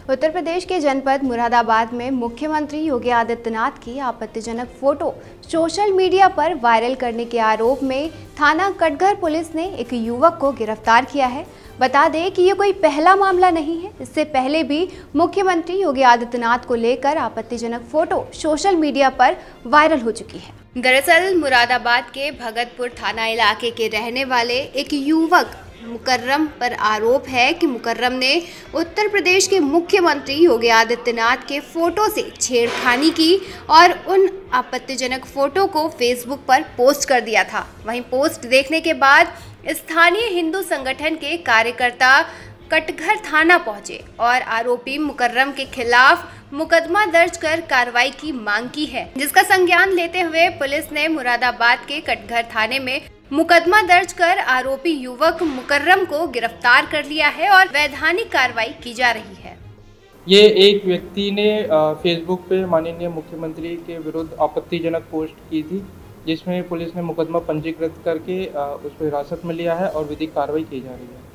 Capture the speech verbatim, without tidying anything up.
उत्तर प्रदेश के जनपद मुरादाबाद में मुख्यमंत्री योगी आदित्यनाथ की आपत्तिजनक फोटो सोशल मीडिया पर वायरल करने के आरोप में थाना कटघर पुलिस ने एक युवक को गिरफ्तार किया है। बता दें कि ये कोई पहला मामला नहीं है। इससे पहले भी मुख्यमंत्री योगी आदित्यनाथ को लेकर आपत्तिजनक फोटो सोशल मीडिया पर वायरल हो चुकी है। दरअसल मुरादाबाद के भगतपुर थाना इलाके के रहने वाले एक युवक मुकर्रम पर आरोप है कि मुकर्रम ने उत्तर प्रदेश के मुख्यमंत्री योगी आदित्यनाथ के फोटो से छेड़खानी की और उन आपत्तिजनक फोटो को फेसबुक पर पोस्ट कर दिया था। वहीं पोस्ट देखने के बाद स्थानीय हिंदू संगठन के कार्यकर्ता कटघर थाना पहुंचे और आरोपी मुकर्रम के खिलाफ मुकदमा दर्ज कर कार्रवाई की मांग की है, जिसका संज्ञान लेते हुए पुलिस ने मुरादाबाद के कटघर थाने में मुकदमा दर्ज कर आरोपी युवक मुकर्रम को गिरफ्तार कर लिया है और वैधानिक कार्रवाई की जा रही है। ये एक व्यक्ति ने फेसबुक पे माननीय मुख्यमंत्री के विरुद्ध आपत्तिजनक पोस्ट की थी, जिसमें पुलिस ने मुकदमा पंजीकृत करके उसको हिरासत में लिया है और विधिक कार्रवाई की जा रही है।